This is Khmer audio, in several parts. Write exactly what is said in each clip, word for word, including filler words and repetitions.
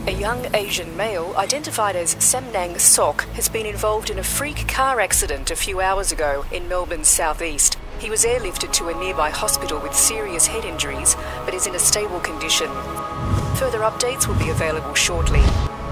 A young Asian male identified as Semnang Sok has been involved in a freak car accident a few hours ago in Melbourne's southeast. He was airlifted to a nearby hospital with serious head injuries, but is in a stable condition. Further updates will be available shortly.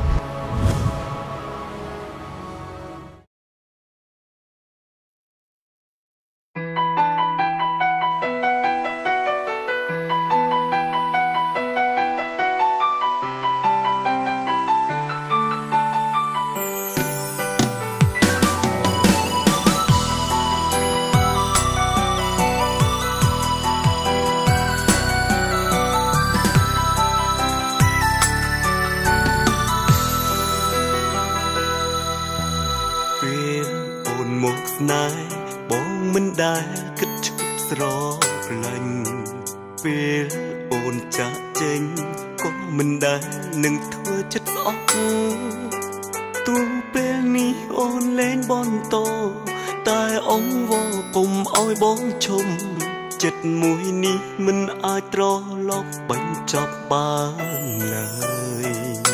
ចិត្តមួយនេះមិនអាចត្រឡប់បញ្ចប់បានឡើយ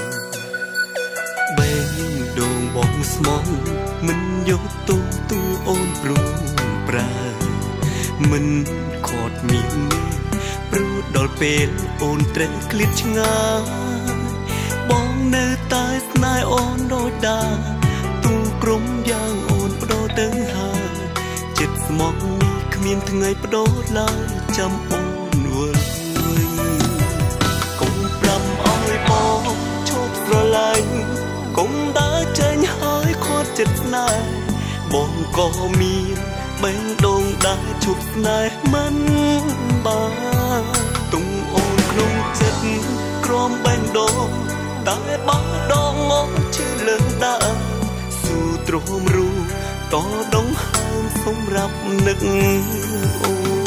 បែងដងបងស្មងមិនយកទូទូអូនព្រមប្រើមិនខត់មានព្រោះដល់ពេលអូនត្រូវឃ្លាតឆ្ងាយបងនៅតែស្នេហ៍អូនដូចដាទូក្រុមយ៉ាងអូនបដូរទៅហើយចិត្តស្មងមានថ្ងៃបដូរឡើយចាំអូនវល់កុំប្រាំអោយបងឈប់ស្រឡាញ់កុំដើរចេញហើយខត់ចិត្តស្នេហ៍បងក៏មានបេះដូងដែរឈប់ស្នេហ៍មិនបានទុំអូនក្នុងចិត្តក្រំបេះដូងតែបងដងមកជឿលើដើរស៊ូទ្រាំរូតដងហើមសម្រាប់នឹកអូ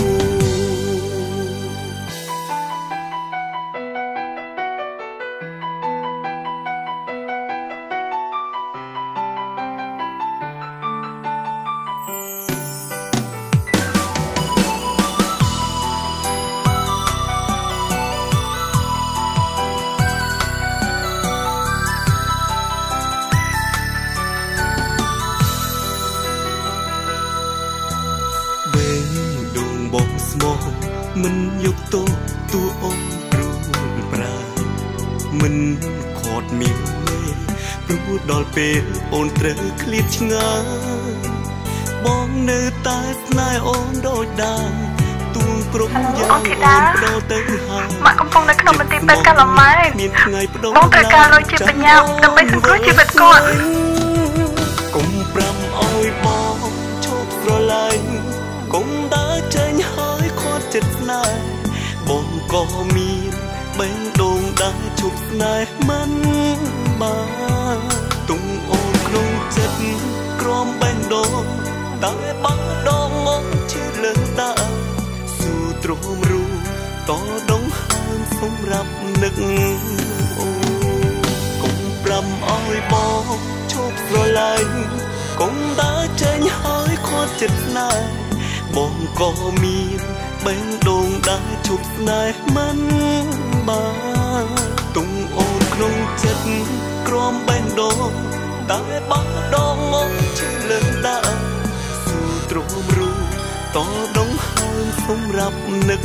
មិនយកតូទូអូនព្រោះប្រាមិនខត់មានព្រោះដល់ពេលអូនត្រូវឃ្លាតឆ្ងាយបងនៅតែស្នេហ៍អូនដូចដាទូងគ្រប់យ៉ាងអូនបដូរទៅហើយម៉ាក់កំពុងនៅក្នុងមន្ទីរពេទ្យកាឡម៉ែមានថ្ងៃបដូរបងត្រូវការលុយជាបញ្ញាដើម្បីសង្គ្រោះជីវិតគាត់កុំប្រាំអោយបងឈប់ស្រឡាញ់កុំដើរចេញហើយខត់ចិត្តស្នេហ៍បងក៏មានបេះដូងដែរឈប់ស្នេហ៍មិនបានទុំអូនក្នុងចិត្តក្រំបេះដូងតែបងដងមកជឿលើដើរស៊ូទ្រាំរូតដងហើមសម្រាប់នឹកអូកុំប្រាំអោយបងឈប់ស្រឡាញ់កុំដើរចេញហើយខត់ចិត្តស្នេហ៍បងក៏មានបេះដូងដែរឈប់ស្នេហ៍មិនបានទុំអូនក្នុងចិត្តក្រំបេះដូងតែបងដងមកជឿលើដើរស៊ូទ្រាំរូតដងហើមសម្រាប់នឹក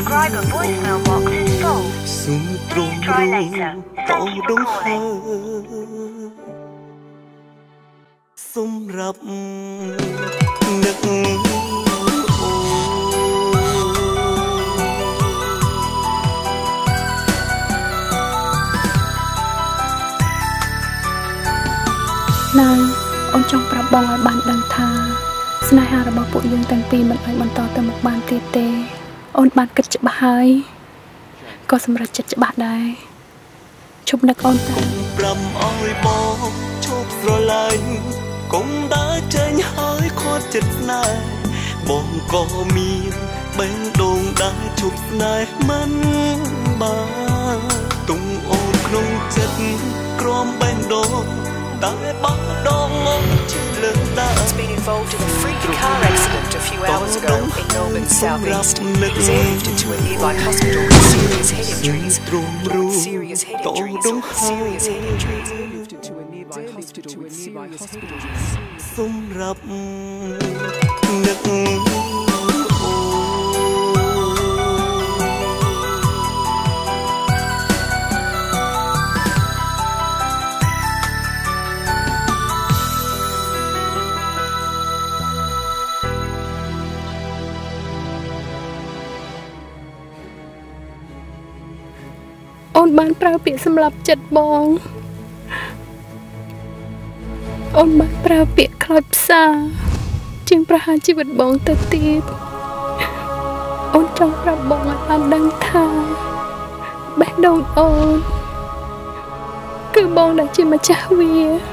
ស៊ូទ្រាំរូតដងហើមសម្រាប់នឹកនៅអូនចង់ប្រាប់បងឲ្យបានដឹងថាស្នេហារបស់ពួកយើងទាំងពីរមិនអាចបន្តទៅមុខបានទៀតទេអូនបានគិតច្បាស់ហើយក៏សម្រេចចិត្តច្បាស់ដែរឈប់នឹកអូនទៅប្រាំអោយបងឈប់ស្រឡាញ់កុំដើរចេញហើយខត់ចិត្តស្នេហ៍បងក៏មានបេះដូងដែរឈប់ស្នេហ៍មិនបានទុំអូនក្នុងចិត្តក្រំបេះដូង It's been involved in a freak car accident a few hours ago in Melbourne. Melbourne South East. He was airlifted to a nearby hospital with serious head injuries. Serious head injuries. Serious head injuries. Airlifted to a nearby hospital with serious head injuries. សម្រាប់នឹកអូនបានប្រើពាក្យសម្លាប់ចិត្តបងអូនបានប្រើពាក្យខ្លោចផ្សាជាងប្រហារជីវិតបងទៅទៀតអូនចង់ប្រាប់បងឲ្យបានដឹងថាបេះដូងអូនគឺបងដែលជាម្ចាស់វា